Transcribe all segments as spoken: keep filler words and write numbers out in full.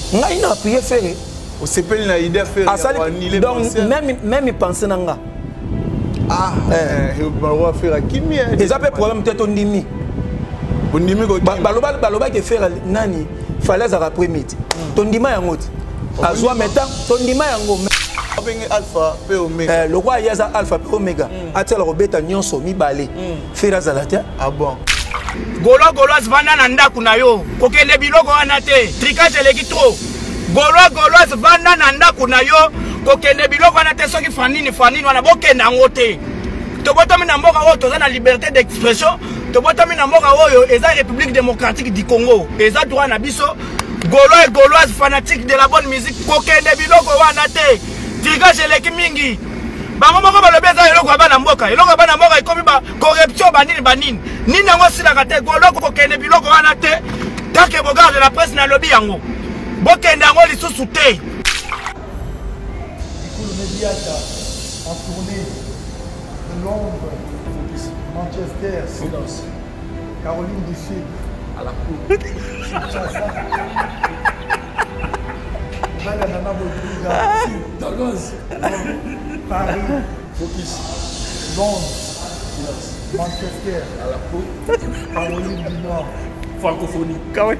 ngai na appuyé faire au sepel na idée faire donc même même penser nanga ah eh ba faire kimi les appels problème peut-être ondimi ondimi ko baloba baloba ke faire nani fallait à après midi tondima yango azwa meta tondima yango alpha pe omega le roi yaza alpha pe omega atela robeta nyonso mibale faire zalata ah bon golo golo zvanda na ndaku na yo kokende biloko wana te tricage eleki trop golo golo zvanda na ndaku na yo kokende biloko wana te soki fanini fanini wana bokenda yango te tobotomi na mboka oyo toza na liberté d'expression tobotomi na mboka oyo eza république démocratique du Congo eza droit na biso golo et gauloise fanatique de la bonne musique kokende biloko wana te tricage eleki mingi bango moko balobi eza eloko bana mboka eloko bana mboka ekomi ba corruption banini banini nini yango silaka te goloko kokende biloko wana te take bogarde la presse na lobi yango bokende yango lisusu te le médiateur en tournée de Londres, Manchester, silence. Caroline du Sud à la cour. Paris, focus. Londres, Manchester à la cour. Caroline du Nord, francophonie.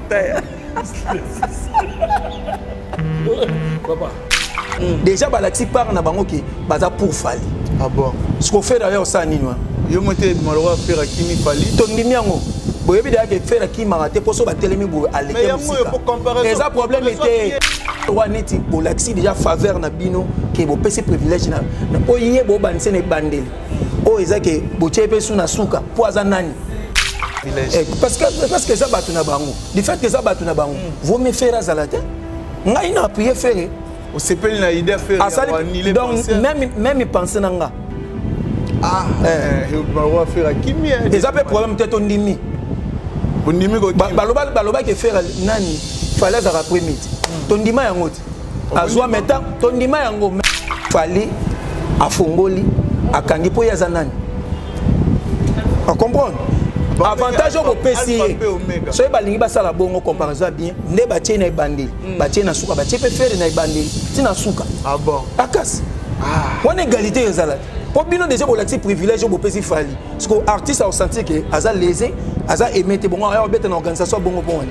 Papa. Déjà balaxi par na bango ki baza pour fali. Ah bon. Ce qu'on fait d'ailleurs ça nino. Yo monté malheureux faire kimi fali. Tondimi yango. Boyebi da ke faire ki maraté pour so ba telemi bo aleke. Mais yango yo pour comparer. Les problème était roi neti bolaxi déjà faveur na bino ke bo pesi privilège na na oyiye bo banse na bandeli. O ezake bo chepe su na suka poaza nani. Parce que parce que ça batu na bango. Du fait que ça batu na bango. Vous me faire azalate. Ngai na appuyer faire au sepel na idée faire donc même même penser nanga ah eh ba faire kimi les appels problème peut-être ondimi ondimi ko baloba baloba ke faire nani fallait à après midi tondima yango azwa meta tondima yango fallait afongoli akangi po yaza nani on comprend avantage au P C so balingi basala bongo comparaison bien nde batie na ibandeli batie na suka batie pe faire na ibandeli tina suka ah bon akas ah on égalité ezala pour bino déjà pour l'accès privilège au P C fali parce que artiste a senti que aza lésé aza aimé te bongo ya obeta na organisation bongo bongo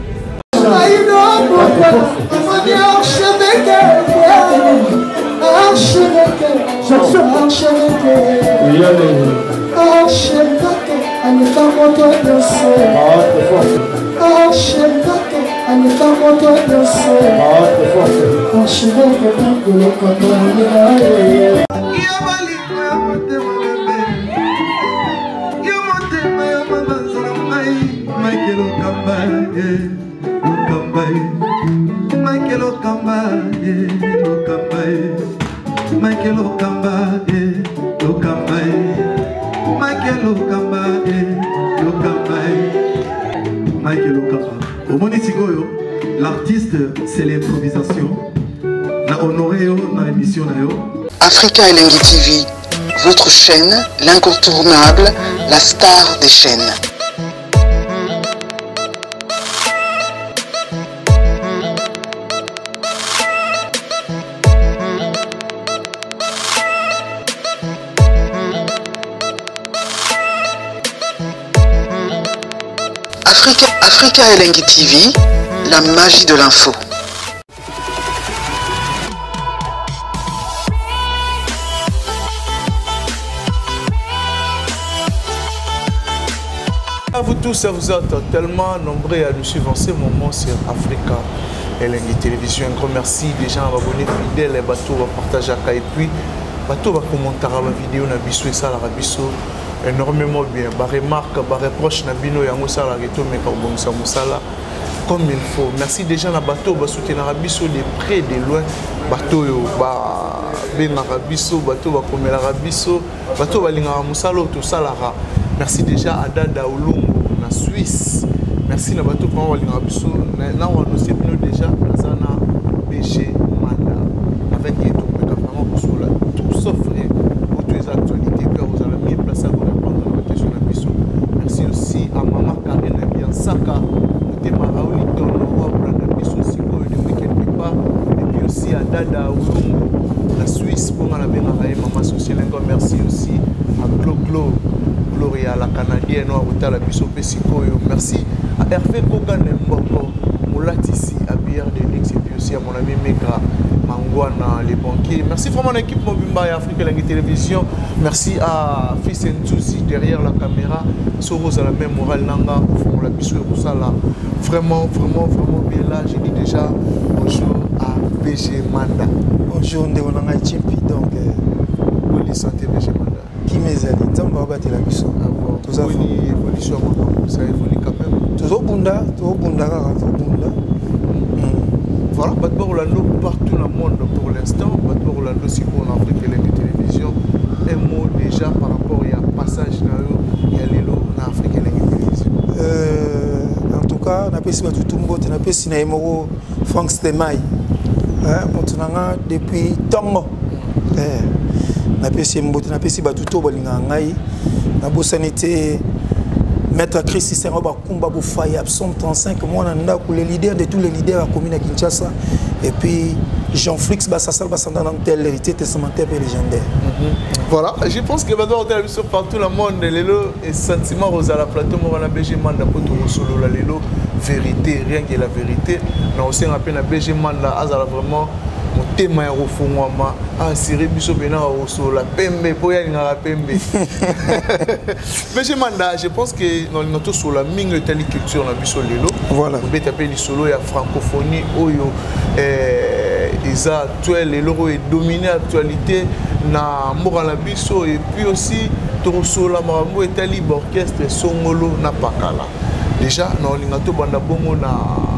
l'artiste, c'est l'improvisation. La honoré dans l'émission. Africa Elengi T V, votre chaîne, l'incontournable, la star des chaînes. Africa, Africa Elengi T V, la magie de l'info. À vous tous, vous êtes tellement nombreux à nous suivre en ce moment sur Africa Elengi Télévision. Un grand merci des gens abonnés fidèles, les bateaux va partager et puis bateau va commenter la vidéo na biso et ça la biso énormément bien. Ba remarque, ba reproche na bino yango ça la reto mais pas bon ça musala comme il faut. Merci déjà na bateau ba soutenir la biso de près de loin. Bateau yo ba ben na biso, bateau va comme la biso, bateau va linga musala tout ça la. Merci déjà à Dada Olongo na Suisse. Merci na bateau pour linga biso. Là on a aussi déjà na B G Manda avec les tout vraiment pour cela tout sauf rien pour toutes les actualités que vous allez mis place à vous répondre à la question de biso. Merci aussi à Maman Karine bien Saka. Te maraoli dans le roi de biso si vous ne quelque part Dada la Suisse pour la bien maman sociale. Encore merci aussi à Glo Glo Gloria la Canadienne à la Bisso Pesicoyo. Merci à Hervé Kogan Mboko Moulatisi à Pierre Denix et puis aussi à mon ami Meka Mangwana les banquiers. Merci vraiment à l'équipe Mobimba et Afrique Langue Télévision. Merci à Fils Ntouzi derrière la caméra. Soros à la même morale Nanga pour la Bisso Roussala. Vraiment, vraiment, vraiment bien là. J'ai dit déjà bonjour à B G Manda. Bonjour, on a un champi donc. Bonne santé B G Manda. Qui mes alliés, on va battre la Bisso. Tout ça, évolution ça évolue quand même. Toujours Bunda, toujours Bunda, toujours Bunda. Voilà, Batbo Orlando partout dans le monde pour l'instant. Batbo Orlando, si pour l'Afrique et la télévision, un mot déjà par rapport à passage dans Yalelo en Afrique et la télévision. En tout cas, on a pu se mettre tout le monde, on a pu se mettre Franck Stemay. Depuis Tongo. On a pu se mettre, on a pu se mettre tout le monde. On a pu se mettre Maître Chris Sissenroba Kumba Boufaye, Absom trente-cinq, moi on a les leaders de tous les leaders à la commune de Kinshasa. Et puis Jean-Flix Bassassal Bassanda dans tel héritier testamentaire et légendaire. Voilà, je pense que maintenant on a vu sur partout le monde, l'élo et sentiment Rosa la plateau, moi on a B G Manda pour tout solo la l'élo, vérité, rien que la vérité. Mais aussi on a appelé la B G Manda, azala vraiment. Mon thème est au fond, moi, ah, Siri Bisso Bena au sol, la pembe, pour y aller à la pembe. Mais je manda, je pense que dans notre sur la mine de telle culture, on a Bisso Lelo. Voilà. On peut taper les solos, il y a francophonie, oyo, ils ont actuel, les loro est dominé l'actualité, na Morala Bisso, et puis aussi, tout sur la Marambo est libre orchestre, Songolo, na Pakala. Déjà, dans l'Ingato Bandabongo, na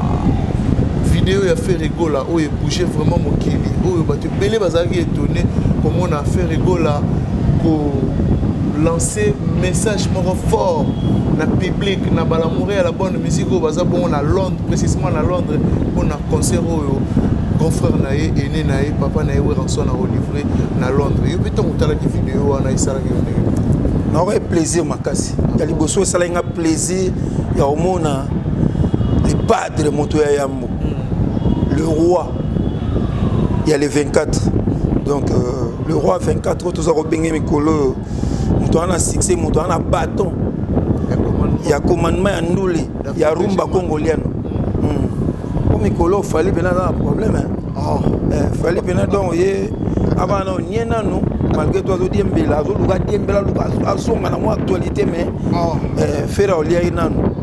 vidéo a fait rigolo là où il bougeait vraiment mon kili où il battu belé bazaki étonné comment on a fait rigolo là pour lancer message fort na public na balamouré à la bonne musique au bazar bon à Londres précisément à Londres on a concert au grand frère naé aîné naé papa naé où rançon a livré na Londres yo peut-être on t'a la vidéo on a ça la non ouais plaisir makasi ya liboso ça la plaisir ya omona les padres de motoya yambo le roi, il y a les vingt-quatre. Donc, euh, le roi vingt-quatre, tous ont bien Mikolo. Nous avons un succès, nous avons un bâton. Il y a commandement à nous, il y a rumba congolien. Pour Mikolo, il fallait bien avoir un problème. Il fallait bien avoir avant non, n'y a nous, malgré toi, nous disons que la zone est belle, nous avons une actualité, mais faire au lien,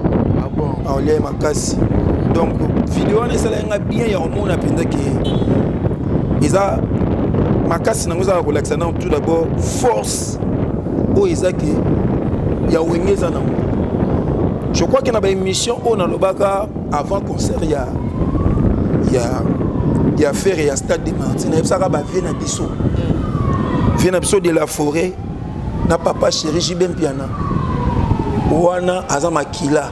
au lien, ma casse. Donc, vidéo ne sera bien il y a un monde à peine que ils a ma casse n'a pas relaxé non tout d'abord force au Isaac il y a Wengeza non je crois qu'il y a une émission on a le baka avant concert il y a il y a il y a faire il y a stade de Martinique ça va venir à Bisso venir à Bisso de la forêt na papa chéri Jibem Piana wana azama kila.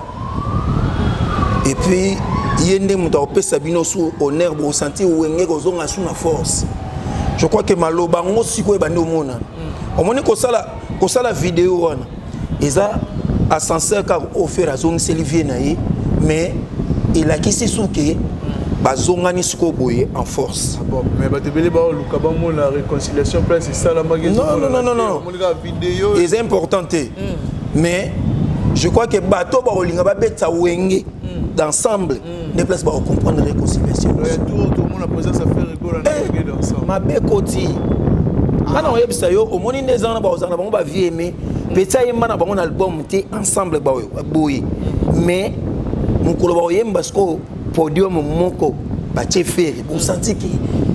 Et puis, il y a des gens qui ont sous honneur pour sentir qu'ils ont une force. Je crois que Maloba, on aussi quoi au monde. Au moment où ça la vidéo, ils ont ascenseur car offert à zone Sylvie mais il a quitté sous que bazongani boye en force. Bon, mais bah tu veux le la réconciliation place c'est ça la magasin. Non non non non non. Vidéo. C'est important. Mais je crois que bateau ba olinga ba beta wenge d'ensemble ne place pas comprendre la réconciliation. Tout le monde a posé ça faire rigolo d'ensemble. Ma bekoti. Mana oyebi sa yo o moni les ans ba ozana ba ba vie aimer petit yemba na ba on album té ensemble ba boye. Mais mon kolo ba oyemba sko podium moko ba che faire bon senti ki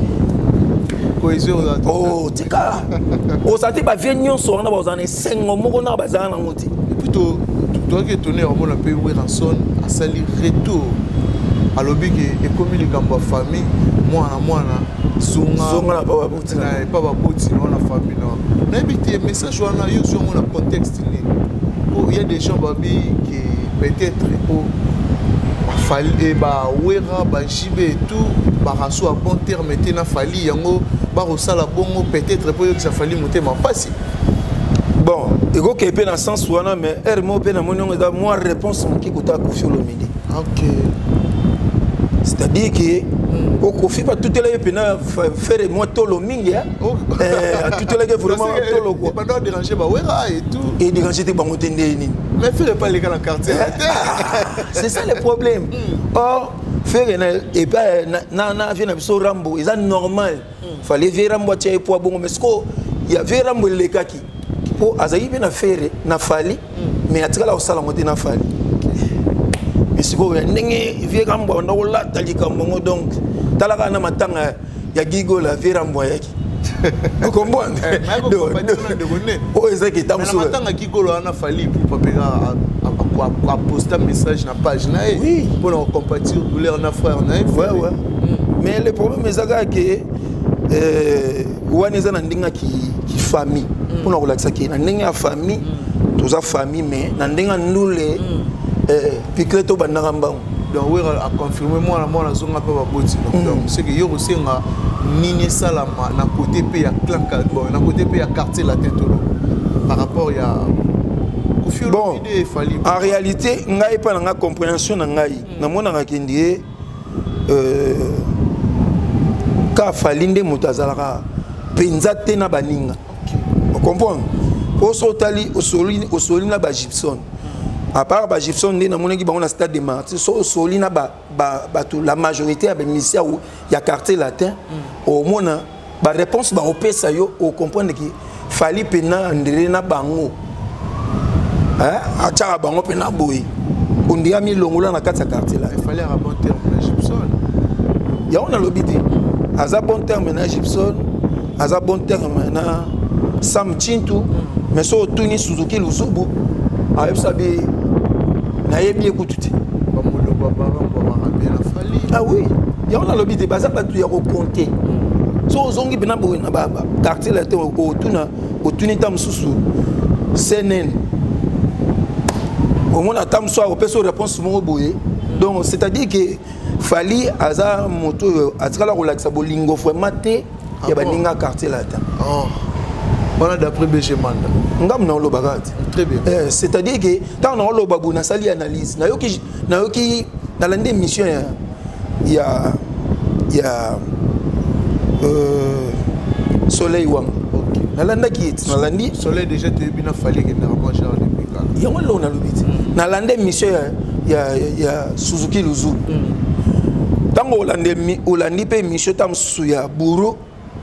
cohésion oh tika o senti ba vie nyonso na ba ozana sengo moko na ba zana ngoti. Plutôt toi qui étonné on a payé rançon à salir retour à l'objet et comme il est en famille moi na moi na zonga zonga na papa bouti na papa bouti na la famille non na bité message wana yo sur mon contexte ni il y a des gens babi qui peut-être pour fali et ba wera ba jibe et tout ba raso à bon terme était na fali yango ba rosala bongo peut-être pour que ça fali monter ma passe. Bon, il faut qu'il y ait un sens ou non, mais il y a une réponse qui est confiée au midi. Ok. C'est c'est-à-dire que au kofi pas tout les pena faire moi tolo mingi hein euh tout les vraiment tolo quoi pas déranger ba wera et tout et déranger te bango tende ni mais faire pas les gars dans quartier c'est ça le problème or faire et pas na na vient biso rambo c'est normal fallait ver rambo tia po bongo mais sko il y avait rambo le kaki po azayi bena faire na fali mais atikala osala ngote na fali c'est quoi ndenge vie rambo na wala talika mongo donc talaka na matanga ya gigo la vie rambo yaki vous comprenez oh ezaki tamso na matanga gigo la na fali pour papera a poster message na page na oui pour nous compatir douleur na frère na ouais ouais mais le problème ezaka que euh waneza na ndinga ki ki famille pour nous relaxer ki na ndinga famille tous a famille mais na ndinga ndule eh pikleto banangamba donc oui a confirmé moi la moi la zone pas ba boti donc c'est que yo aussi nga nini salama na côté pe ya clan bon na côté pe ya quartier la tête par rapport ya bon en réalité ngai pas na compréhension na ngai na mona nga kindie euh ka falinde mutazalaka penza te na baninga vous comprenez pour sotali osoli osoli na ba Gibson à part ba Gibson na mona ki bango na stade de Martyrs so osoli na ba ba la majorité ya bénéficiaire ya quartier latin au mona ba réponse ba opesa yo au comprendre que fali pena ndere na bango hein acha bango pena boy ondia mi longola na kati ya quartier là il fallait un bon terme na Gibson ya on a lobité aza bon terme na Gibson aza bon terme na Sam Chintu mais so tuni Suzuki Lusubu ayeb sabi na yebi ekututi ba modo baba ba bien fali ah oui ya on a lobité baza batu ya ko compter so zongi bena boy na baba quartier là te o tuna o tuni tam susu C N N au moins à tam soit opération réponse mon boye donc c'est à dire que fali aza moto atikala relaxa bolingo vraiment te ya baninga quartier là oh voilà d'après B G Manda ngam na lobaga très bien eh c'est à dire que tant na lobabu na sali analyse na yoki na yoki na lande mission ya ya ya euh soleil wam na landa ki na landi soleil déjà te bina fali que na ranger depuis quand ya ngolo na lobiti na lande mission ya ya Suzuki Luzu tango olande mi olandi pe mission tam su ya buru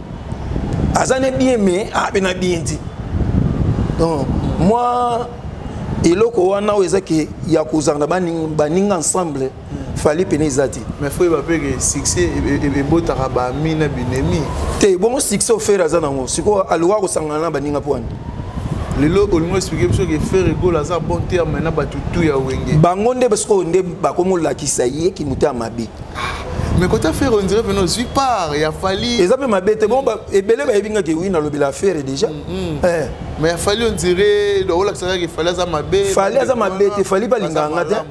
azane bien mais a bena bien dit donc moi eloko wana weza ke ya kuzanga baninga baninga ensemble fali penezati mais faut pas que succès et botara ba mina binemi te bon succès au faire azana ngo siko alwa ko sangana baninga poani lelo olingo expliquer parce que faire rigolo aza bon terme na batutu ya wenge bangonde parce que nde bakomola kisaye ki muta mabe mais quand tu as fait on dirait que nous suis part il a fallu et ça peut m'abete bon bah et belé bah ebinga ke oui na lobi la faire déjà eh mais il a fallu on dirait do la ça qu'il fallait ça mabe fallait ça mabe te fallait pas linganga te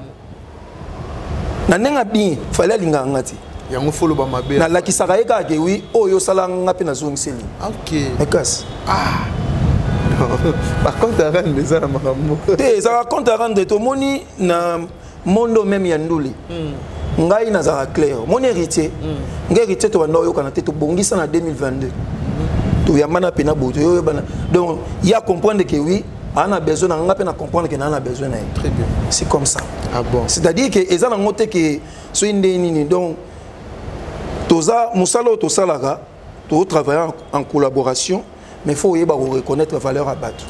na nenga bien fallait linganga te ya ngo folo ba mabe na la kisaka eka ke oui oyo sala ngapi na zongiseli OK ekas ah par contre à rendre les armes te ça raconte à rendre to moni na mondo même ya nduli ngai na za clair mon héritier ngai héritier to bando yo kana te to bongisa na deux mille vingt-deux to yamana pena boto yo bana donc il y a comprendre que oui on a besoin on a peine à comprendre que on a besoin très bien c'est comme ça ah bon c'est-à-dire que ezana ngote que so indeni donc toza musalo to salaka to travailler en collaboration mais faut yeba reconnaître la valeur à battre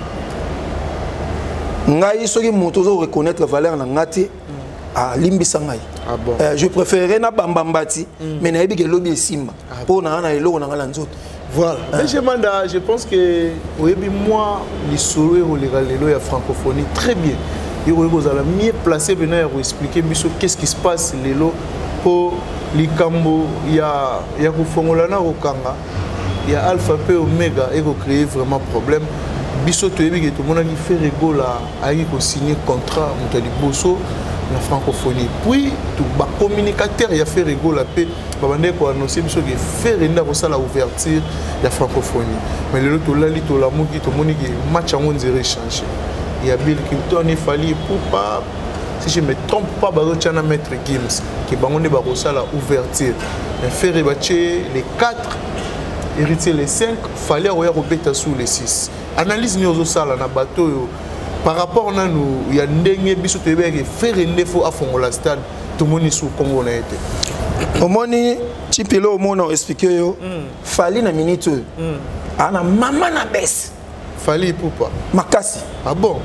ngai soki moto zo reconnaître la valeur na ngati à limbisa ngai ah bon euh, je préférerais na bambambati mm. mais na yebi ke lobi simba ah pour na na eloko na ngala nzoto voilà mais je demande je pense que oui moi les solo et les galelo ya francophonie très bien il vous allez mieux placer venir pour expliquer biso qu'est-ce qui se passe lelo pour les cambo il y a il y a ku fongolana okanga il y a alpha p omega et ko créer vraiment problème biso to yebi ke to mona ki fait rigola ayi ko signer contrat mutali boso la francophonie puis tout bas communicateur il a fait rigoler la paix babande ko annoncer biso que faire renda ko ça la ouverture la francophonie mais le to la li to la moki to moni que match en on dirait changer il y a Bill Clinton il fallait pour pas si je ne me trompe pas, Barochana Maître Gims, qui est Barossa la ouverture. Mais faire les quatre, héritier les cinq, fallait avoir Robeta sous les six. Analyse nous au sala na bateau par rapport à nous, il y a des bisous qui faire un défaut à fond la stade, tout le monde est sous Congo na été. Au moins, Chipilo au monde a expliqué yo, fallait na minute. Ana maman na baisse. Fallait pour pas. Makasi. Ah bon?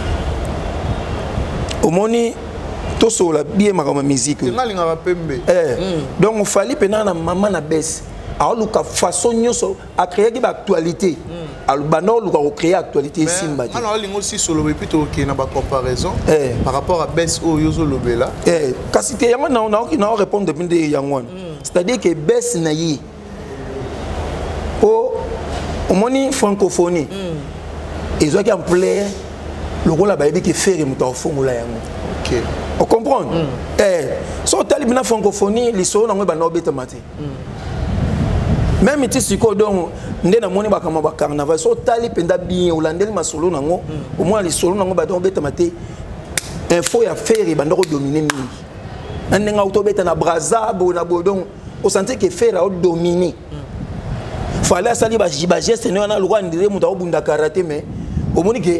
Au moins, tout ça la bien ma musique. Eh. Donc il fallait pendant na maman na baisse. Alors la façon nyoso a créé une actualité. Alors bano luka créer actualité ici mbati. Alors il aussi sur le plutôt qui na ba comparaison par rapport à baisse au yozo lobela. Eh kasi te yango na na qui na répondre depuis de yango. C'est-à-dire que baisse na yi. Au au moni francophonie. Ils ont qui en plaît le rôle là qui faire muta fongola yango. OK. On comprend? Eh so tali bina francophonie les so na ngwe bana obeta mate. Même si tu as dit que carnaval, si tu as dit que tu as dit au moins les solos, il faut faire et dominer. On a autobet na braza, na bodon, au senti que faire a dominer. Fallait sali ba geste ne na loi ndire muta obunda karaté mais au moins que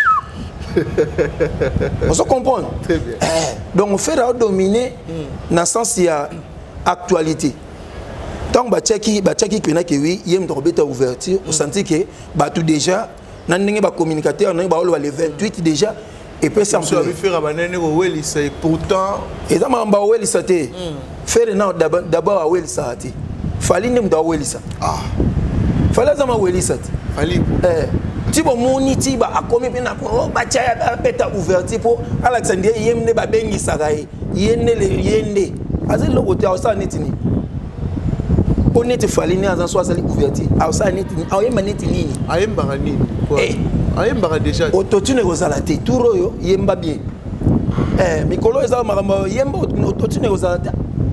on se comprend. Très bien. Donc faire a dominer dans sens il y a actualité. Tant que tu as dit que oui, il y a une ouverture, on sentit que tout déjà, nous avons un communicateur, nous avons le vingt-huit déjà, et puis ça me fait pourtant. Et ça m'a dit faire d'abord à Welisa. Il fallait que nous Welisa. Ah. Il fallait que nous Welisa. Fallait. Tu vas moniter, tu vas commis bien pour bâtir ouverture pour Alexandre, il y a une babengi sagaï, il y a une yende. Azil le côté ça n'est ni. On est fallu ni en soi ça ouverture. Ah ça n'est ni. Ah yemba n'est ni. Ah yemba ni. Eh. Ah yemba déjà. Autotune rozalate. Touro yo yemba bien. Eh mikolo eza maramba yemba autotune rozalate.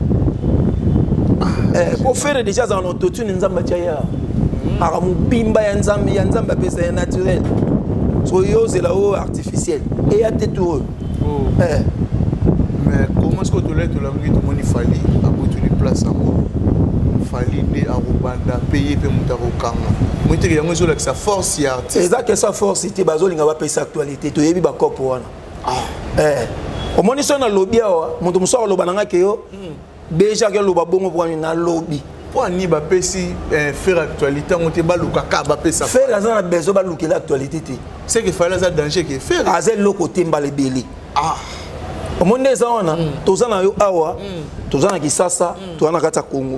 Eh pour faire déjà dans autotune nzamba tchaya. Aramu bimba ya nzamba ya nzamba pesa naturel. So yo c'est là-haut artificiel. Et ya tout. Eh. Mais comment est-ce que tu l'as tout la nuit tout le monde il fallait aboutir une place en moi. Fallait à Rwanda payer pour monter au Kanga. Moi tu regardes sur sa force il artiste. Exact que sa force c'était bazolinga va payer sa actualité. Tu yebi ba corps wana. Ah. Eh. Au moins ils sont dans lobby wa, monto muso loba nanga ke yo. Déjà que loba bongo pour na lobby. Pour ni ba pesi faire actualité on te ba lukaka ba pesa. Faire azana besoin ba luker l'actualité té. C'est que fallait ça danger que faire. Azel loko temba le belé. Ah. Au monde des wana, toza na yo awa, toza na Kisasa, toza na kata Congo.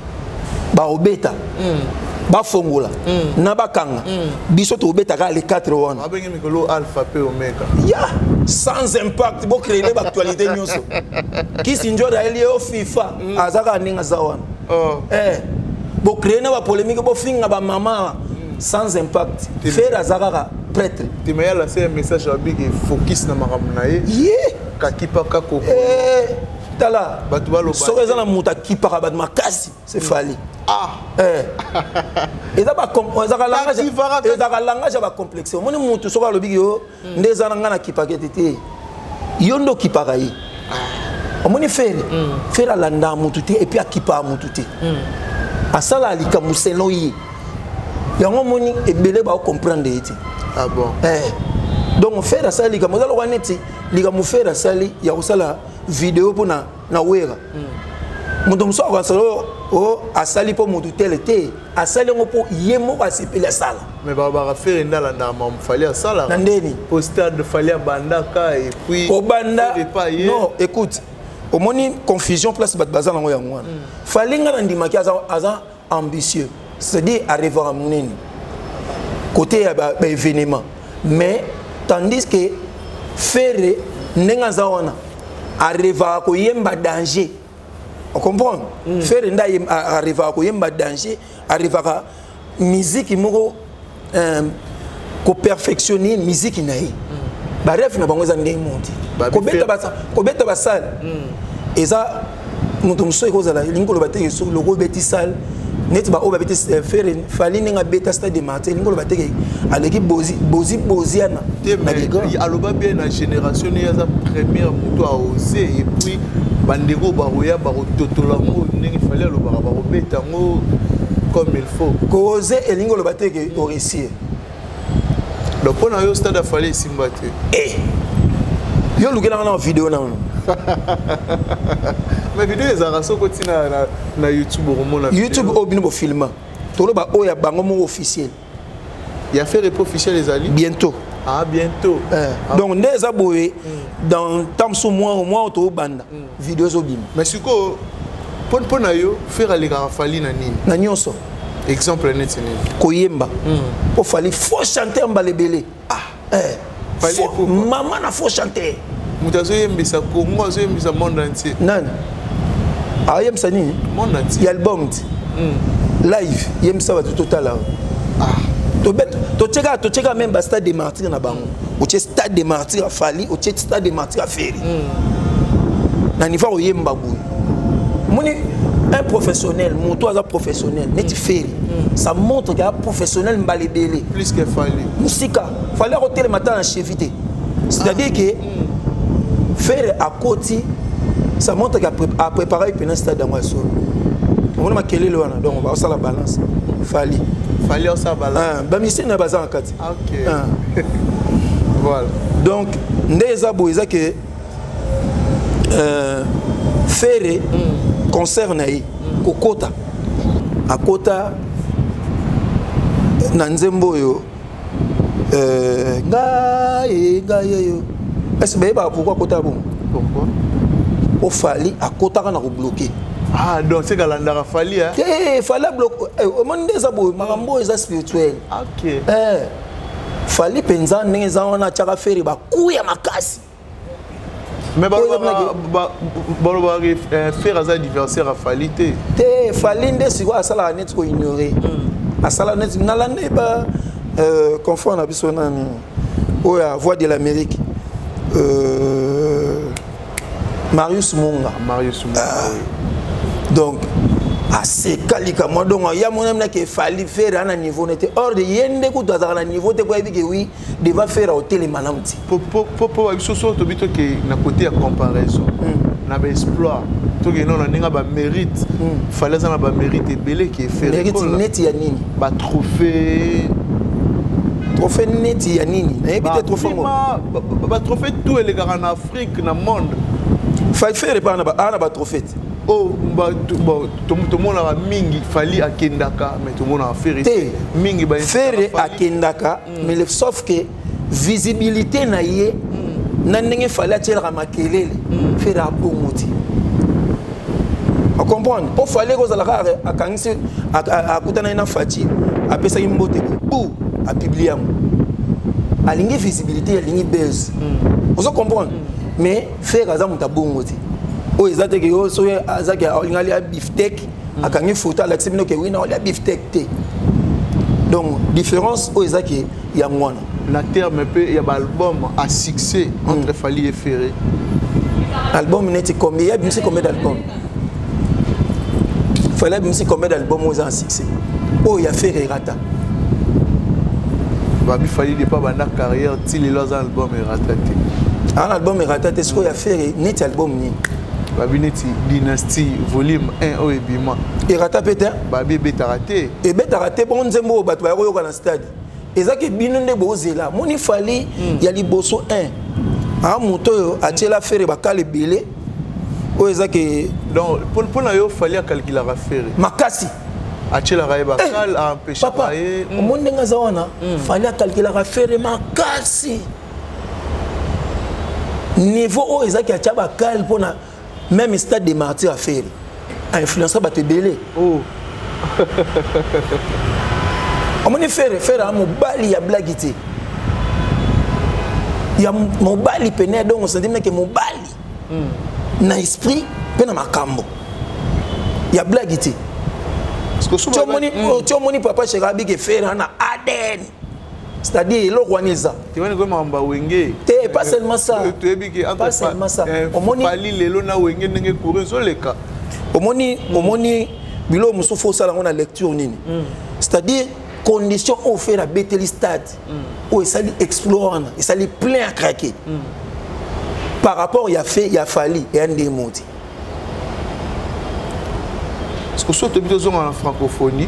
Ba obeta. Ba fongola. Na ba kanga. Biso to obeta ka les quatre wana. Ba bengi mikolo alpha pe omega. Ya, sans impact bo créer l'actualité nyonso. Ki sinjo da eli o FIFA, azaka ninga zawana. Oh. Eh. Bo créer na ba polémique bo finga ba mama sans impact. Faire azaka prêtre. Tu m'as lancé un message à big et focus na maramnaye. Yeah. Kakipa kako. Eh, tala. Batubalo. Soreza na muta kipa ba makasi, c'est fali. Ah. Eh. Et ça ba comme ça ka langage. Et ça ka langage ba complexe. Moni mutu soka lo big yo, ndeza na na kipa ketete. Yondo kipa kai. Ah. Moni faire. Faire la nda mutu te et puis akipa mutu te. Asala alika muselo yi. Yango moni ebele ba comprendre ete. Ah bon. Eh. Donc faire ça liga modalo waneti liga mu faire ça li ya usala vidéo pour na na wera. Mundo muso kwa solo o asali po mudu telete asali ngo po yemo kwa sipela sala. Mais baba faire ndala na ma mfali sala. Na ndeni au stade fali bandaka et puis au banda. Non, écoute. Au moni confusion place bat bazana ngo yango wana. Fali nga ndima ki aza aza ambitieux. C'est-à-dire arriver à mon côté ba événement. Mais tandis que faire nenga zawana arrive à koyemba danger. On comprend? Mm. Faire nda arrive à koyemba danger, arrive à musique moko euh ko perfectionner musique naï. Ba ref na bango za ndenge monti. Ko beta ba ko beta ba salle. Et ça mutu muso ko za la lingolo ba te so logo beti salle net ba o ba bete faire fali ninga beta stade de Martyr ngolo ba teke aleki bozi bozi boziana na liga aloba bien na génération ya za première moto a osé et puis bandego ba roya ba totola ngo ningi fali aloba ba robeta ngo comme il faut cause elingolo ba teke o réussir donc on a eu stade a fali simbate eh yo lukela na vidéo na mais vidéo les araso kotina na na YouTube romona YouTube obino bo filma tolo ba oya bango mo officiel il a fait repos officiel les ali bientôt ah bientôt eh. ah. Donc ndeza boye mm. dans tam so mois au mois to banda mm. vidéo zo bim mais siko pon pon ayo faire les garafali na nini na nyonso exemple net nini koyemba mm. po fali faut chanter mbalebele ah eh fali maman na faut chanter mutazo yembisa Congo azo yembisa monde entier nani ah yembisa nini monde entier album mm. live yembisa ba total ah to bet to cheka to cheka même ba stade de Martyr na bango o che stade de Martyr a fali o che stade de Martyr a Ferry mm. na niveau o yemba boy moni un professionnel moto aza professionnel net Ferry mm. ça montre qu'il y a professionnel mbalebele plus que fali musika fallait roter le matin en chevité c'est-à-dire ah. que mm. Faire à côté, ça montre qu'il a préparé un stade dans le sol. On a quel est le donc on va faire la balance. Fali. Fali on sa balance. Ah, bah ici n'a pas en quatre. Ok. Ah. Voilà. Donc, ndeza boiza que euh, faire mm. concerne ay mm. kokota. À kota nanzembo yo euh gaye gaye yo. Est-ce que pourquoi kota bon? Pourquoi? Au fali à kota kana ko bloquer. Ah donc c'est galanda fali hein? Eh fali bloquer. Au monde des abo marambo est spirituel. OK. Eh fali penza neza wana chaka feri ba kuya makasi. Mais ba ba ba faire az adversaire à fali te. Te fali nde siko asala net ko ignorer. Asala net nalande ba euh confond na biso nani. Oya voix de l'Amérique. Euh, Marius Munga. Marius Munga. Ah, donc, assez calika. Moi, donc, il y a mon ami qui fallait faire à un niveau. Or, il y a un niveau à un niveau de quoi oui, devait faire au télémanamti. Pour pour pour pour que ce soit tout bito que na côté à comparaison, na ba exploit, tout que non na ninga ba mérite. Fallait ça na ba mérite belé qui est fait. Mérite net ya nini. Ba trophée. Trophée net ya nini. Na peut-être trophée mo. Ba trophée tout les gars en Afrique dans le monde. Fallait faire pas na ba na ba trophée. Oh ba tout tout monde a mingi fali à Kendaka mais tout monde a fait mingi ba faire à Kendaka mais sauf que visibilité na yé na ndenge fali a tirer makelele faire à Bomoti. On comprend. Pour fallait que ça la a kangisi a kutana na fati a pesa imbote bou a publier a ligne visibilité a ligne buzz. On se comprend. Mais faire à muta Bomoti. O ezate ke yo so azaki alingali a beefsteak akangi photo la tsebino ke wina oli a beefsteak te. Donc différence o ezaki ya ngwana. La terme pe ya album à succès entre Fali et Ferré. Album net combien il y a bien combien d'albums? Fallait bien combien d'albums aux en succès. Oh il y a Ferré rata. Babi Fali n'est pas banda carrière til les albums est raté. Un album est raté ce qu'il y a Ferré net album ni. Babineti Dynasty volume un au Ebima. Et rata peut-être Babi beta raté. Et beta raté bon nzembo bato ba yo kana stade. Ezaki binonde bozela. Moni Fali ya liboso un. Ah moto a tela Ferré ba kale belé. O ezaki donc pour pour na yo Fali a calculer à Ferré. Makasi. A tela ra ba kale a empêcher papa o monde nga zawana Fali a calculer à Ferré makasi. Niveau o ezaki a taba kale pona même stade de Martyr à faire influencer ba te belé oh on m'a fait faire à mobali ya blagité ya mobali pené donc on se dit que mobali na esprit pe na makambo ya blagité parce que tu moni tu moni papa Cherabi que faire na Aden c'est-à-dire le Rwaniza tu vois comme amba wenge te pas seulement ça tu es biki pas seulement ça on moni Fali lelo na wenge ndenge courir sur les cas on moni on moni bilo muso faut ça la lecture nini c'est-à-dire condition au fait la beteli stade où ça lui explore et ça lui plein à craquer par rapport il y a fait il y a fallu et un démonté parce que soit tu besoin en francophonie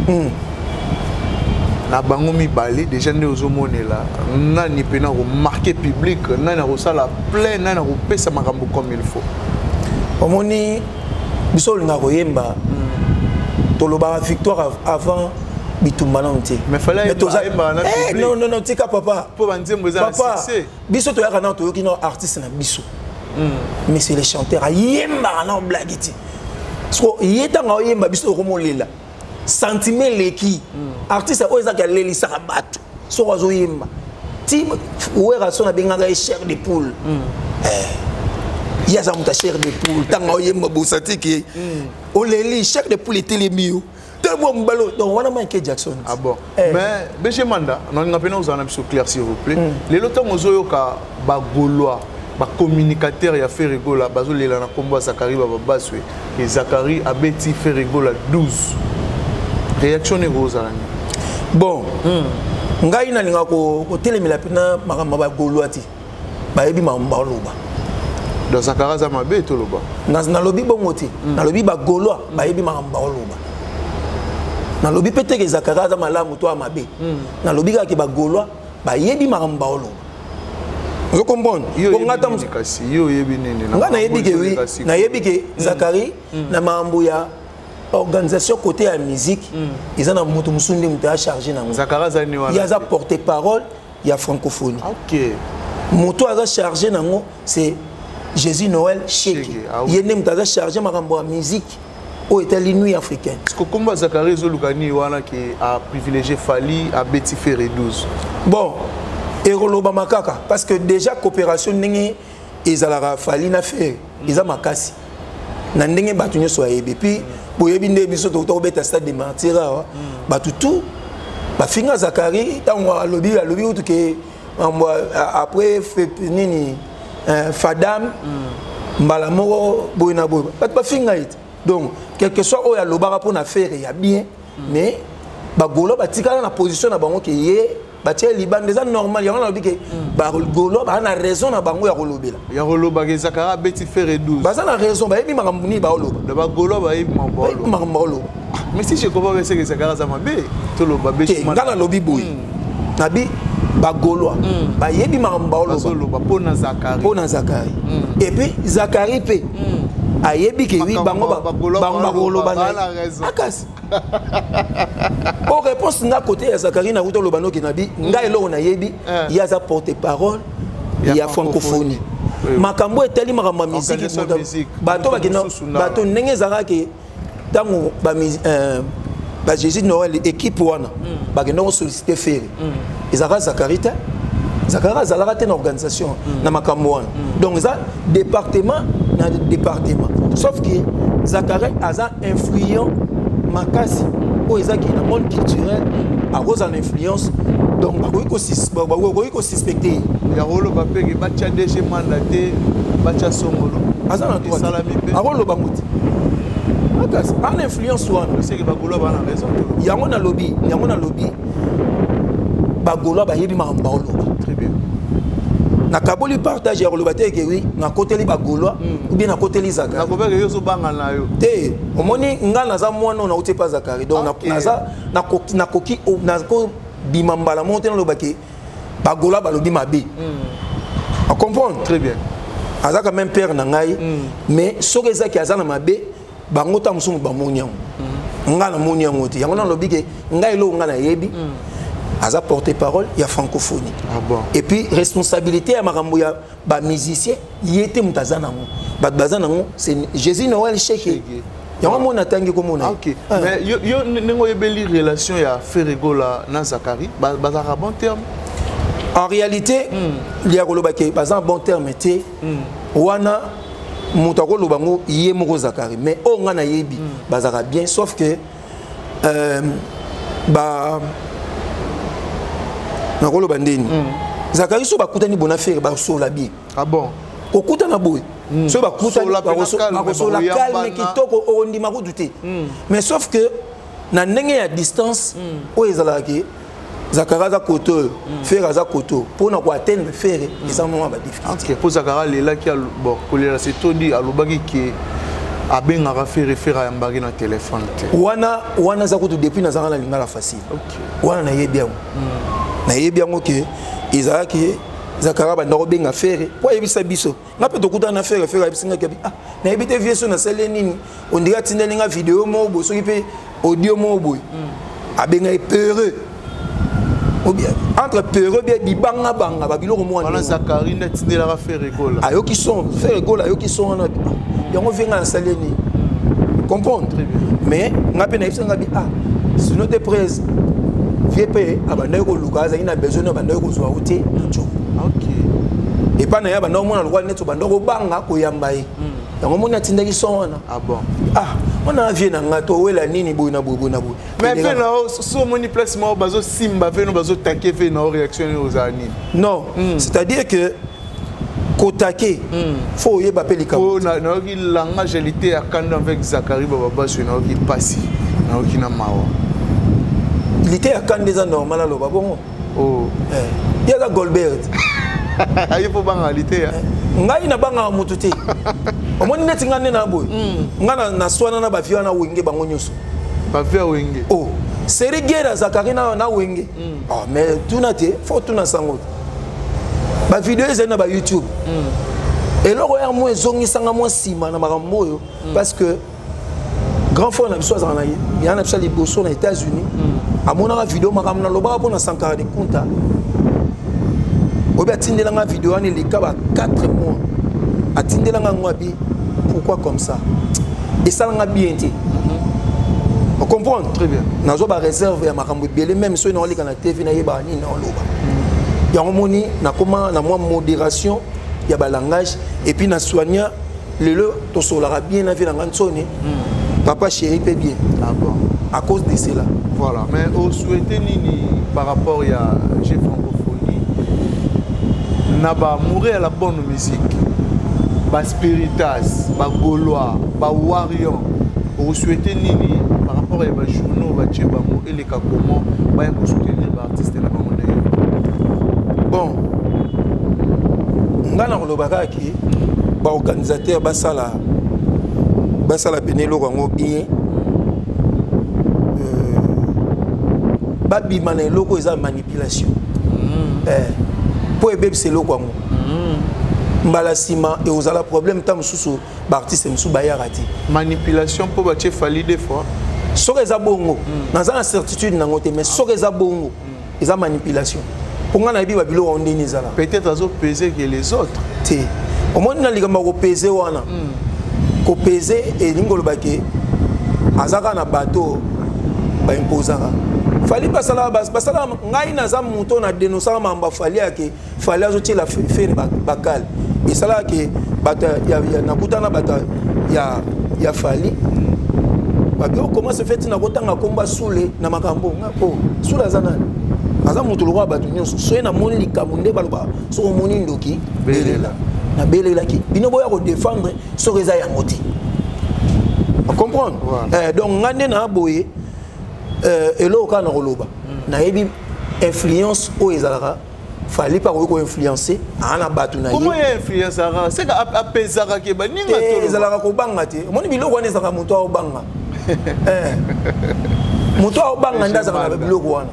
na bango mi balé déjà né aux homone là nani pena remarquer public nani rosa la plein nani repesa makambo comme il faut omoni biso linga koyemba toloba victoire avant bitumba na onté mais fallait yemba na public non non non tika papa pour banzembo za succès biso to yaka na to yoki no artiste na biso mais c'est les chanteurs yemba na blagiti so yeta nga yemba biso ko molela sentiment leki artiste oza ka leli sa bato so wazo yemba ti ouera sona benganga chair de poule eh ya za muta chair de poule tanga yemba bosatiki o leli chair de poule était les mieux tellement mbalo donc wana Michael Jackson ah bon mais bêche manda non ngapena uzana biso clair s'il vous plaît les loto mozoyo ka ba gaulois ba communicateur ya fait rigola bazo lela na kombo Zakari baba baswe et Zakari abeti fait rigola douze réaction est rose bon ngai na linga ko ko telemela pena makamba ba gaulois ba yebi mamba loba dans Zakara za mabe to loba na na lobi bongoti na lobi ba gaulois ba yebi mamba loba na lobi pete ke Zakara za malamu to amabe na lobi ka ke ba gaulois ba yebi mamba loba je comprends ko ngata mukasi yo yebi nene na na yebi ke oui na yebi ke Zakari na mambo ya organisation côté la musique ils ont un moto musundi muta chargé na Zakara za ni wana il y a porter parole il y a francophonie OK moto a chargé nango c'est Jésus Noël Cheke yene muta chargé makambo ya musique au Italie nuit africaine parce que comme Zakari zo lukani wana qui a privilégié Fali à Betty Ferré douze bon et roloba makaka parce que déjà coopération ndenge ezalaka Fali na faire ils a makasi na ndenge batu nyoso ayebi puis boyebi nde biso to beta stade de Mantira batu tout ba finga Zakari tango alobi alobi utu ke après nini Fadam mbala moko boyina boy batu ba finga it donc quelque soit o ya lobaka pour na faire ya bien mais ba golo batikala na position na bango ke ye batie liban déjà normal ya on que ba golo ba na raison na bango ya kolobela ya koloba ke Zakara beti faire douze ba na raison ba yebi makambo ni ba oloba de ba golo ba yebi mambolo mambolo mais si je comprends bien c'est que Zakara za mabe to loba beti ngana lobi boy nabi ba golo ba yebi mambolo ba loba pona Zakari pona Zakari et puis Zakari pe ayebi ke oui bango bango golo ba na akasi pour réponse na côté ya Zakari na ruto lobano ki nabi ngai lo na yebi ya za porter parole ya francophonie makambo etali makambo musique bato bakina bato ndenge zaka ke tango ba ba Jésus Noël équipe wana bakina ko solliciter faire ezaka Zakari ta Zakara zalaka te na organisation na makambo wana donc ça département na département sauf que Zakari aza influent makasi o ezaki na monde culturel à cause en influence donc bakoki ko suspecter ya rolo ba peke bacha D G mandaté bacha songolo aza na droit arolo banguti makasi en influence wana c'est que bagolo ba na raison yango na lobby yango na lobby bagolo ba yebi makamba oloba très bien na kaboli partage ya koloba te ke oui na koteli bagolo ou bien na koteli Zakari na kobeka yo zo banga na yo te omoni nga naza mwana na uti pa Zakari donc naza na koki na koki na ko bimambala monte na loba ke bagolo ba lobi mabe on comprend très bien aza quand même père na ngai mais soki ezaki aza na mabe bango ta musumu ba monyango nga na monyango te yango na lobi ke ngai lo nga na yebi aza porter parole il y a francophonie ah bon et puis responsabilité ya makambo ya ba musicien yete mutaza nango ba baza nango c'est Jésus Noël Cheke yango mona tangi ko mona OK mais yo yo nengo yebeli relation ya Ferregola na Zakari baza ka bon terme en réalité il y a koloba ke baza bon terme te wana mutako lobango yé moko Zakari mais o nga na yebi baza bien sauf que euh ba na kolo bandeni Zakari so bakutani bona faire ba so la bien ah bon kokutana boy so bakuta bakosola calme kitoko ondima kuduté mais sauf que na ndenge ya distance o ezalaki Zakara za koto faire za koto pour na ko atteindre faire ils en ont ba difficulté OK pour Zakara lela qui bon kolela c'est tout dit alobaki ki abengaka faire faire ya mbaki na téléphone wana wana za koto depuis na zanga lingala facile OK wana na yebi yango na yebi yango ke ezalaki Zakara ba ndako benga faire po yebisa biso na pe tokuta na faire faire bisinga ke ah na yebite vieso na sele nini on dirait tindelinga vidéo mo bo so ki pe audio mo boy abenga peureux ou bien entre peureux bien bibanga banga babiloko mo wana Zakari na tindela ka faire école ayo qui sont faire école ayo qui sont na yango venga na sele ni comprendre très bien mais ngape na bisinga bi ah sinon des prises V P abandako ko lukaza ina besoin na bandako ko zwa uti ncho OK et pas na ya bandako mona lokwa neto bandako banga ko yamba yi yango mona tindaki sona ah bon ah on a vu na ngato wela nini boy na boy na boy mais fait na so moni place mo bazo simba fait no bazo taquer fait na réaction aux années non c'est-à-dire que kotake faut yeba pe likabo oh na na ki langage élité à kanda avec Zakari baba baso na ki passi na ki na mawa il était à kanda za normal alo babongo oh eh ya ga Goldberg ayi po bangalité ngai na banga mutu te omoni neti ngane na boy ngana na swana na bafia na wenge bango nyoso bafia wenge oh série guerre Zakari na na wenge oh mais tuna te faut tuna sango ba vidéo ezena ba YouTube et loko ya mo ezongi sanga mo sima na makambo yo parce que grand frère na biso azana na ya na biso liboso na États-Unis amona ka vidéo makamna loba bona Sankara de Kunta obi atindela nga vidéo ani le kaba quatre mois atindela nga ngwabi pourquoi comme ça et ça nga bien té on comprend très bien nazo ba réserve ya makambo belé même so na olika na T V na yeba ni na loba ya moni na comment na moi modération ya ba langage et puis na soigner le le to solara bien na vie na ngansone papa chéri peut bien ah bon à cause de cela voilà mais au souhaiter nini par rapport ya G francophonie na ba mourir à la bonne musique ba spiritas ba gaulois ba warrior au souhaiter nini par rapport ya ba journaux ba tcheba mo et les comment ba ya soutenir ba artiste na bango na bon ngana kolobaka ki ba organisateur basala basala benelo kango bien euh ba bimana eloko eza manipulation eh pour ebeb c'est loko kango mbala sima et ozala problème tam susu ba artiste musu ba yarati manipulation pour ba che fali des fois soka eza bongo naza na certitude nango te mais soka eza bongo eza manipulation pour nga na bi ba biloko ndeni zala peut-être azo peser que les autres te au moins na ligamba ko peser wana ko peser et lingolo bake azaka na bateau ba imposaka fali basala basala ngai na za muto na dénoncer mamba fali yake fali azo tila faire bakal et sala ke bata ya na kutana bata ya ya fali babio comment se fait na kotanga komba soule na makambo ngapo soule azana aza mutu lokwa batu nyonso so na moni likambo nde baloba so moni ndoki belela na belela ki bino boya ko défendre so reza ya ngoti on comprendre eh donc ngande na boye euh eloka na koloba na yebi influence o ezalaka fallait pas ko influencer ana batu na ye comment influencera c'est que apesaka ke baninga to ezalaka ko banga te moni biloko wana ezaka mutu o banga eh mutu o banga ndaza na biloko wana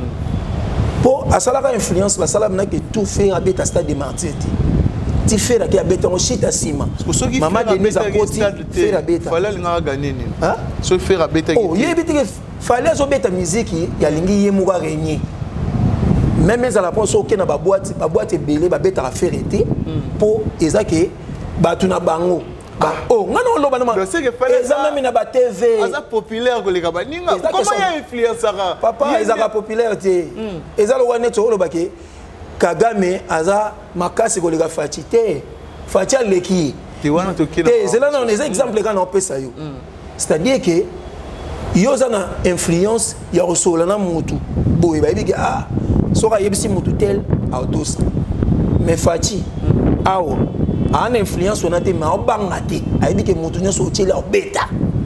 pour asalaka influence la salam na que tout fait à beta stade de martyr ti fait la qui a beta on chita sima maman Denise a côté fait la beta fallait nga gagner ni hein so faire à beta oh yé beta fallait so beta musique ya lingi ye muka régner même à la pense OK na ba boîte ba boîte belé ba beta faire été pour ezake batu na bango ba oh ngana on loba na c'est que fallait ça même na ba T V aza populaire ko leka baninga comment ya influencera papa ezaka populaire te ezalo wana to loba ke Kagame aza makasi ko leka Fati te Fati leki te wana to kina te zela na des exemples quand on peut ça yo c'est-à-dire que yo za na influence ya rosola na mutu boye ba biga ah soka yebisi mutu tel autos mais Fati awo a une influence on a été mais on bangate a dit que moto nyonso oteli au beta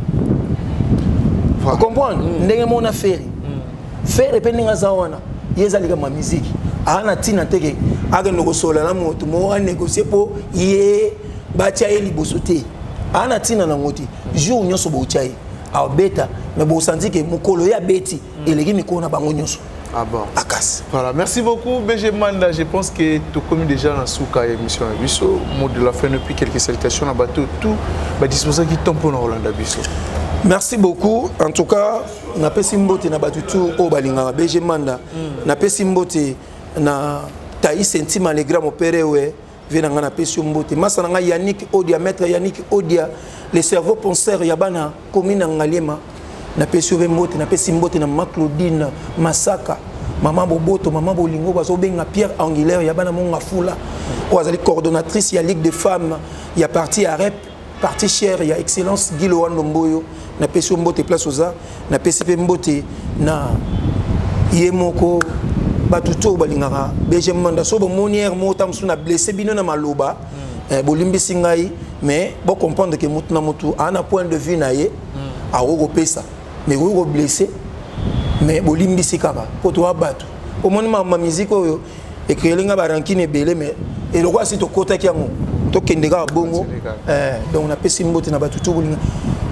vous comprenez ndenge mon affaire faire pe ninga zawana yeza liga ma musique ana tina teke aga no kosola na moto mo a négocier pour ye batia eli bosote ana tina na ngoti jour nyonso bo chai au beta mais bo senti que mukolo ya beti eleki mikona bango nyonso. Ah bon. Akas. Voilà, merci beaucoup B G Manda. Je pense que tu as commis déjà dans Souka émission Abisso. Mot de la fin depuis quelques salutations à bateau tout. Bah disposé qui tombe pour Roland Abisso. Merci beaucoup. En tout cas, na pesi mbote na bateau tout au balinga B G Manda. Na pesi mbote na Taï Senti Malegram opéré ouais. Vient na pesi mbote. Masa na Yannick Odia maître Yannick Odia les cerveaux penseurs yabana commune Ngaliema. Na pesi mbote na pesi mbote na Maclaudine Masaka maman Boboto maman Bolingo bazo benga Pierre Angulaire ya bana monga fula ozali coordonnatrice ya Ligue des femmes ya parti à rep parti cher ya excellence Guilo Ndomboyo na pesi mbote place oza na pesi mbote na yemoko batuto balingaka B G Manda so bo monière motam suna blessé bino na maloba bolimbisi ngai mais bon comprendre que mutu na mutu ana point de vue na ye a pesa mais vous êtes blessé mais vous limbisi kaba pour toi battre au moment ma musique oyo et que linga barankine belé mais et le roi c'est au côté qui a mon to kendega bongo euh donc on a pesi mbote na batu tout bolinga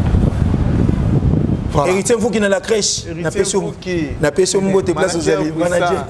héritier vous qui dans la crèche na pesi na pesi mbote place aux ali manager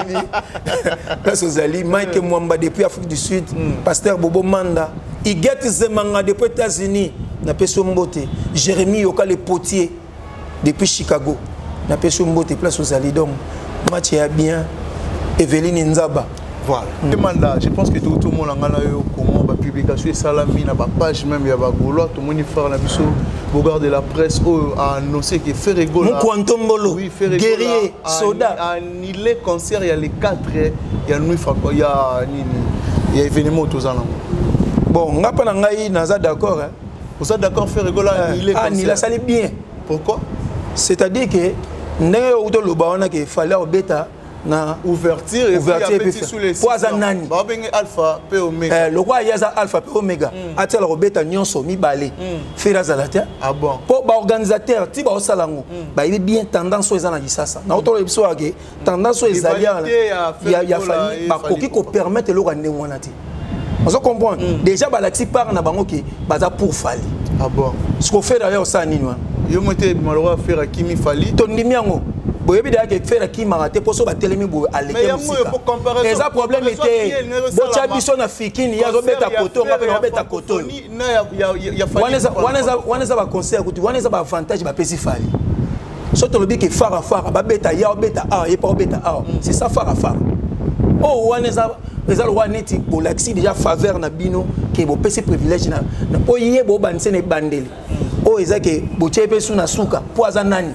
place aux ali Mike Mwamba depuis Afrique du Sud pasteur Bobo Manda Iguet Zemanga depuis États-Unis na pesi mbote Jérémy Yoka le potier depuis Chicago na pesi mbote place aux ali donc match est bien Evelyne Nzaba voilà demanda je pense que tout le monde a comment ba publication salami na ba page même ya ba golo tout le monde faire la biso regard de la presse a annoncé que Ferregola mon Quantombolo oui Ferregola guerrier soda annulé concert il y a les quatre il y a nuit franco il y a nini il y a événement tous en bon ngapa na ngai naza d'accord hein vous êtes d'accord Ferregola annulé concert ah il a sali bien pourquoi c'est-à-dire que ndenge oto loba wana que fallait au bêta na ouverture et ouverture puis sous les poza nani ba benga alpha pe omega eh le roi yaza alpha pe omega atia la bêta nyonso mi balé fera zalata ah bon pour ba organisateur ti ba osalango ba il bien tendance eza na disasa na oto lebiso ake tendance ezali ya ya fali ba koki ko permettre le rwanda ngwana ti on se comprend déjà ba laxi par na bango ki baza pour fali ah bon ce qu'on fait d'ailleurs ça nini wana yo moté malheureux faire kimi fali tondimi yango boyebi da ke faire ki maraté poso ba telemi bo aleke musika eza problème était bocha biso na fikini yazo beta koto ngape na beta koto waneza waneza waneza ba concert kuti waneza ba avantage ba pesi fali soto lobi ke fara fara ba beta ya beta a et pas beta a c'est ça fara fara oh waneza eza lo waneti bo laxi déjà faveur na bino ke bo pesi privilège na po yé bo banse ne bandeli oh eza ke bo chepe suna suka poza nani.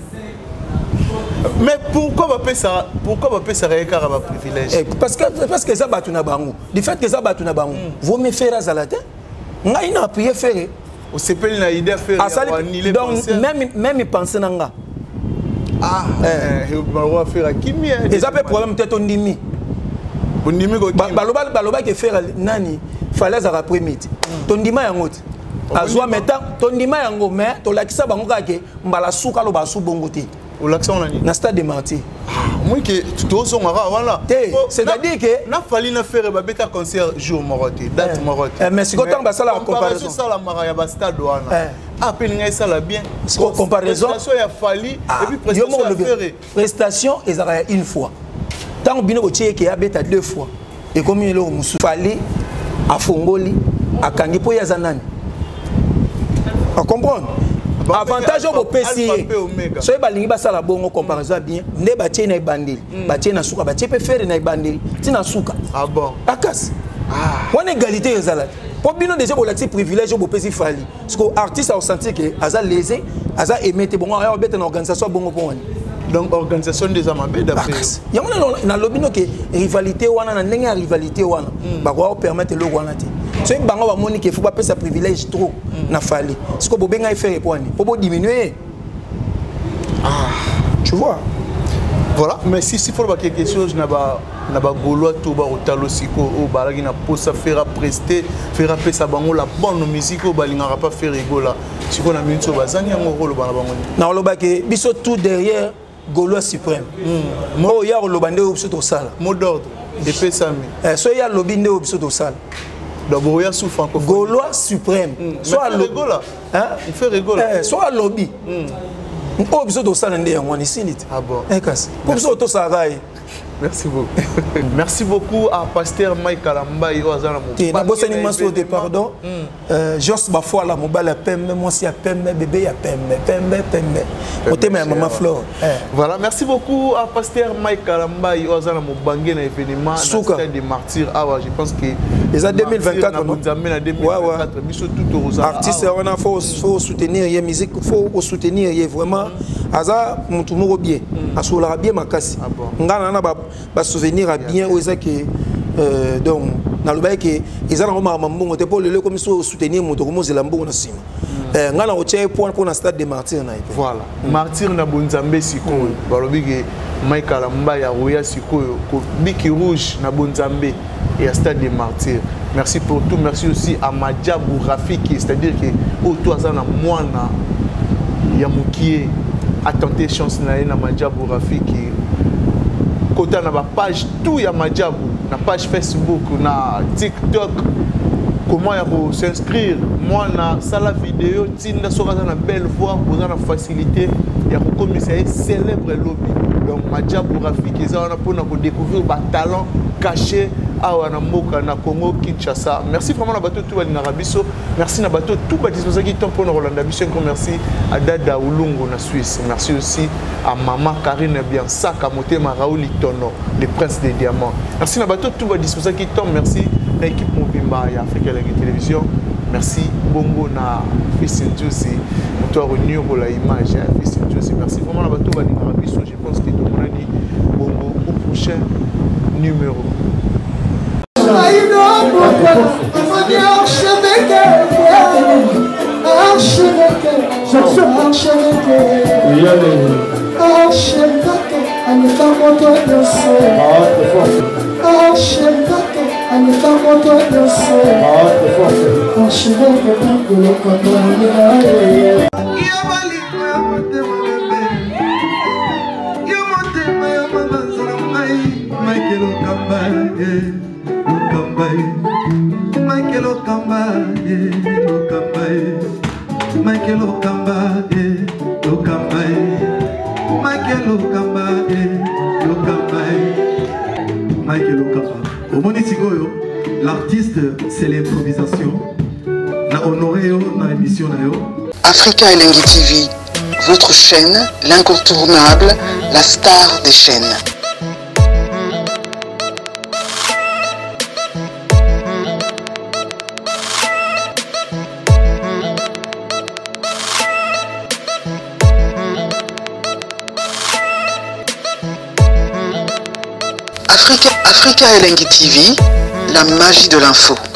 Mais pourquoi va payer ça pourquoi va payer ça récart à privilège parce que parce que ça batuna bango du fait que ça batuna bango vous me faire azalata ngai na appuyer faire au C P L na idée faire annuler donc même même penser nanga ah eh on va faire kimi et ça peut problème peut-être ondimi ondimi ko baloba baloba que faire nani fallait à après midi tondima yango azwa meta tondima yango mais to lakisa bango kake mbala suka lo basu bongo te au l'accent on a na stade de Marty moi que tu os on voilà c'est-à-dire que n'a fallu na faire ba beta concert jour moroté date moroté mais si quand ba sala comparaison ça la mara ya ba stade wana ah pe ngai ça la bien comparaison prestation ya fallu et puis prestation ya faire prestation ezara une fois tant bino botie ke ya beta deux fois et comme il musu fallu afongoli akangi po ya zanani à comprendre avantage au P C so balingi basala bongo comparaison bien ne batie na ibandeli batie na suka batie pe faire na ibandeli tina suka ah bon akas ah on égalité ezala pour bino déjà pour l'accès privilège au P C fali parce que artiste a senti que aza lésé aza émettre bon on bête une organisation bongo pour donc organisation des amabé d'après ya on na lobino que rivalité wana na ndenge rivalité wana ba ko permettre le wana ti so bango ba moni que faut pas passer privilège trop na fali parce que bobenga faire point pour diminuer ah tu vois Voilà, mais si il faut quelque chose, na ba na ba Gaulois tout ba otalo siko o balagi na posa faire prester, faire appeler sa bango la bonne musique o balingara pas faire rigola. Si on a mis so bazani yango rolo bana bango. Na lo ba ke biso tout derrière Gaulois suprême. Mo ya lo bande o biso to sala. Mot d'ordre et fait ça mi. Eh so ya lo binde o biso to sala. D'abord ya sous francophone. Gaulois suprême. Soit lo rigola. Hein? Il fait rigola. Eh soit lobby. Oh, biso to sala ndé ngoni sinit. Ah bon. Eh kasi. Pour biso to sala. Merci beaucoup. Merci beaucoup à Pasteur Mike Kalamba et Ozana Mouba. Na bossa ni maso de pardon. Euh Jos ba fois la mobile pembe moi si a pembe bébé ya pembe pembe pembe. Otema ya maman Flore. Voilà, merci beaucoup à Pasteur Mike Kalamba et Ozana Moubangue na événement stade des martyrs. Ah ouais, je pense que les années deux mille vingt-quatre non. deux mille vingt-quatre biso tout au Rosa. Artiste on a faut faut soutenir la musique, faut soutenir vraiment aza mutu moko bien. Asola bien makasi. Ngana na ba ba souvenir à bien aux que euh donc na loba que ils ont ma mbongo te pour le comme soutenir moto comme zelambo na sima euh ngana o tché pour pour na stade des martyrs na voilà martyr na bonzambe sikoyo balobi que Michael Mba ya roya sikoyo ko biki rouge na bonzambe et à stade des martyrs. Merci pour tout, merci aussi à Madjabou Rafiki, c'est-à-dire que au toi ça na mwana ya mukie a tenté chance na na Madjabou Rafiki. Côté na ba page tout ya Madjabou, na page Facebook, na TikTok. Comment ya ko s'inscrire? Moi na sala vidéo, tinda soka na belle voix, pour na facilité ya ko commissaire célèbre lobby. Donc Madjabou Rafiki ça on a pour na ko découvrir ba talent caché à Wanamoka na Congo Kinshasa. Merci vraiment na bateau tout na Rabiso. Merci na bateau tout ba disposer qui temps pour Rolanda Biso. Merci à Dada Ulungu na Suisse. Merci aussi à Maman Karine Biansaka Motema Raoul Tono, le prince des diamants. Merci na bateau tout ba disposer qui temps. Merci à l'équipe Mobimba et Africa Télévision. Merci Bongo na Fils Njusi. Toi revenir pour la image Fils Njusi. Merci vraiment na bateau ba na Rabiso. Je pense que tout le monde a dit Bongo au prochain numéro. Michael Okamba, Okamba, Michael Okamba, Okamba, Michael Okamba, Okamba, Michael Okamba. Au Monitigoyo, l'artiste, c'est l'improvisation. Na honoré dans l'émission. Africa Elengi T V, votre chaîne, l'incontournable, la star des chaînes. Africa, Africa Elengi T V, la magie de l'info.